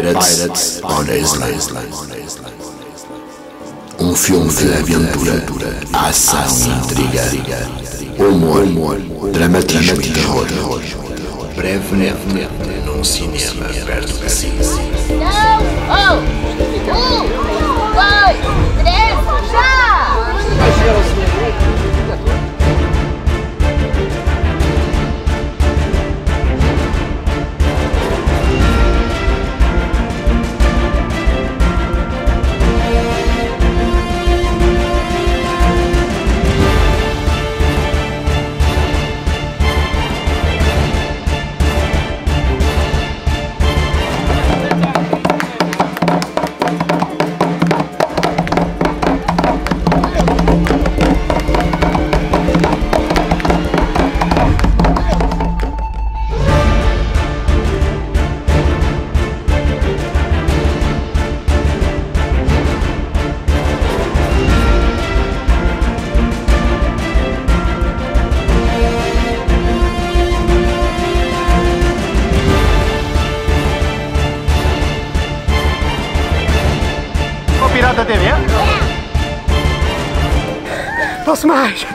Pirates on Island. Filme de aventura, ação, intriga, humor, dramatismo e terror. Brevemente num cinema perto de si. Não! 1, 2, 3, já! Pirata TV? Posso mais?